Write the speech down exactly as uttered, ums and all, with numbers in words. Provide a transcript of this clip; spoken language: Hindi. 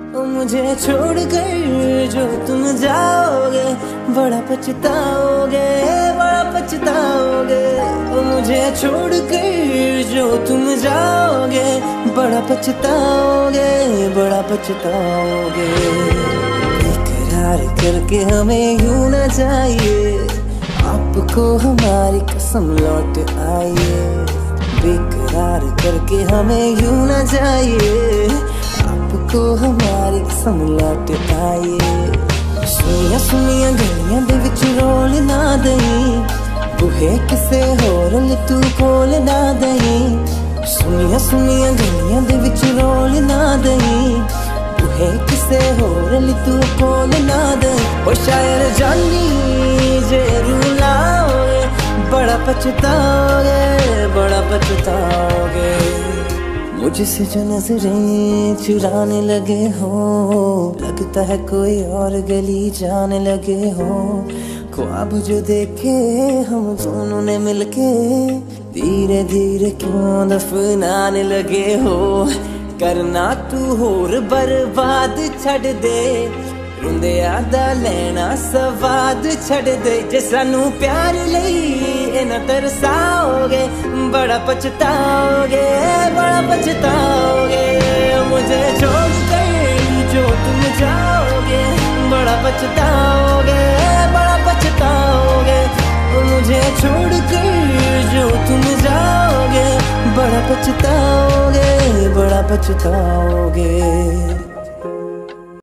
ओ मुझे छोड़ कर जो तुम जाओगे, बड़ा पछताओगे, बड़ा पछताओगे। ओ मुझे छोड़ कर जो तुम जाओगे, बड़ा पछताओगे, बड़ा पछताओगे। इकरार करके हमें यूं न जाइए, आपको हमारी कसम लौट आइए। बेकरार करके हमें यूं न जाइए, आपको हमारी कसम लौट आइए। सुनिया सुनिया गलियां दे विच रोल ना दई, बुहे किसे होर तू कोल ना दई। सुनिया सुनिया गलियां दे विच रोल ना दई, बुहे किसे होर तू कोल ना दई। ओ शायर जानी जे रुलाओगे, बड़ा पछताओगे, बड़ा पछताओगे। मुझसे जो नजरें चुराने लगे हो, लगता है कोई और गली जाने लगे हो। ख्वाब जो देखे हम दोनों ने मिलके, धीरे धीरे क्यों दफनाने लगे हो। करना तू होर बर्बाद छड़ दे, रुंदे आदा लेना स्वाद छड़ दे। जे सानू प्यार लई इना तरसाओगे, बड़ा पछताओगे, बड़ा पछताओगे। मुझे छोड़ कर जो तुम जाओगे, बड़ा पछताओगे, बड़ा पछताओगे। मुझे छोड़ कर जो तुम जाओगे, बड़ा पछताओगे, बड़ा पछताओगे।